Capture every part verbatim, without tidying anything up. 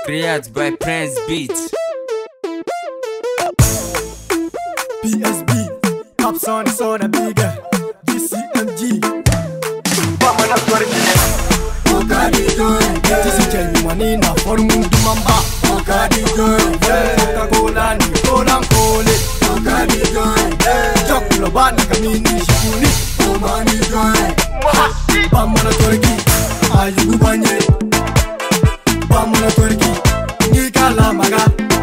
Created by Prince Beats. P S B, Pop Son Son a bigger G C M G. Vamos na Florida. Okadito, G C M G na formu dumamba. Okadito, Coca-Cola ni Cola Cola. Okadito, Chocolate bana kamini shikuni. Omani joy, vamos na Florida. Ayu banye, vamos na Florida. Ni kala maga,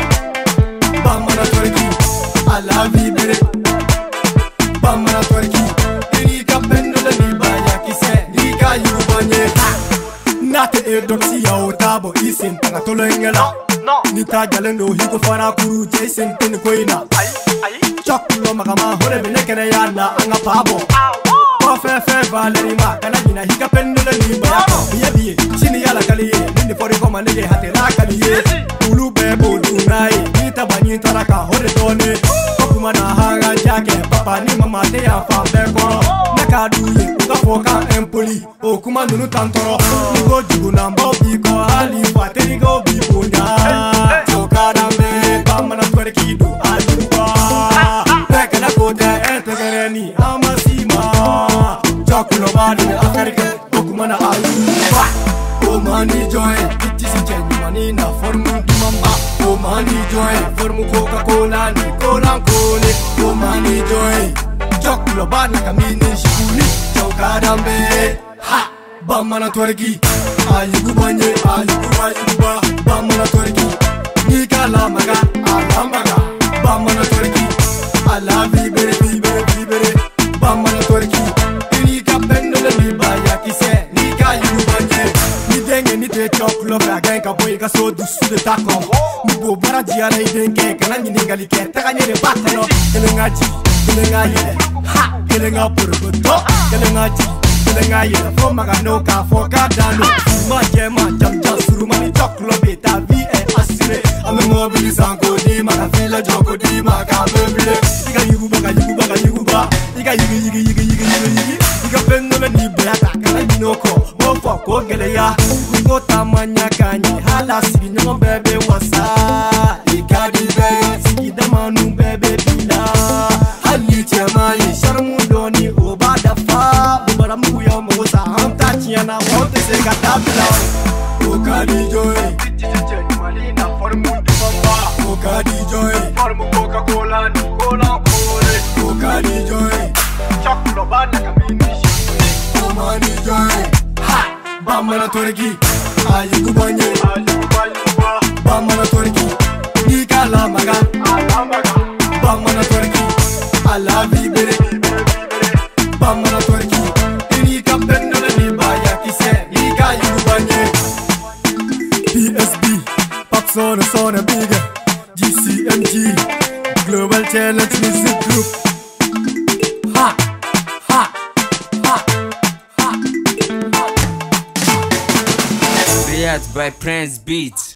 vamos na Florida. Ala vibere, vamos na Florida. Ni kapendo le ni banya kise, ni kayu banye. Nate e doksi ya otabo isin tanga tolo engela. Ni ta jalendo hiko fara kuru jason tin koina. Choklo magama hore bene kene ya na anga pabo. Fe fe valeri ma kana jina hika pendo le ni banya. Biye biye, chini yala kaliye, nindi fori koma nege hate la kaliye. Ulu bebo tunai, ni tabani taraka hore done. Kokuma na hanga jake, papa ni mama te ya fa beko. Nakaduye, uka foka empoli, o kuma nunu tantoro. Nigo jugu na mbobi ko ali, fateri go bibunda. Chokada me, bama na kwere kidu aluwa. Peke na kote entegereni, amasima. Chokulo badi na Afrika, okuma na aluwa. Oh money joy, it is genuine na formu dumamba. Oh money joy, formu Coca-Cola ni Cola Cola. Oh money joy, chocolate bana kamini shikuni. Chokadambe, ha, bama na twerki. Ayugu banye, ayugu ayuguba. Bama na twerki, ni kala maga, ala maga. Bama na twerki, ala vibere vibere vibere. Bama na twerki, ni kapendo le ni baya kise, ni kayu banye. Ni te chocolate la genka boy ka so du su de tako. Ni bo bara jiara idenge kana ni ngali ke ta kanyere batano. Kelenga ji, kelenga yele. Ha, kelenga purgoto. Kelenga ji, kelenga yele. Fo maga no ka fo ka dano. Ma jema jam jam suru mani chocolate ta vie est assurée. Ame mobile sanko di maga fila joko di maga meuble. Iga yugu baga yugu baga yugu ba. Iga yugu yugu yugu yugu yugu. Iga pendo le ni beata kana ni noko. Mo fo ko gele ya. Kota manya kanyi hala sigi nyongo bebe wasa. Ikadi bebe sigi damanu bebe bila. Hali tiamani sharmu doni obada fa. Bubara muya mosa hamta chiana wote se katabila. Okadi joy, malina formu dumamba. Okadi joy, formu Coca-Cola ni Cola Cola. Okadi joy, chocolate bana kamini shikuni. Omani joy, ha, bama na twerki. Ayugu banye, ayugu ayuguba. Bama na twerki, ni kala maga, ala maga. Bama na twerki, ala vibere vibere vibere. Bama na twerki, ni kapendo le ni baya kise, ni kayu banye. P S B, Pop Son Son a bigger G C M G, Global Challenge Music Group. Ha, ha, ha, ha. Created by Prince Beats.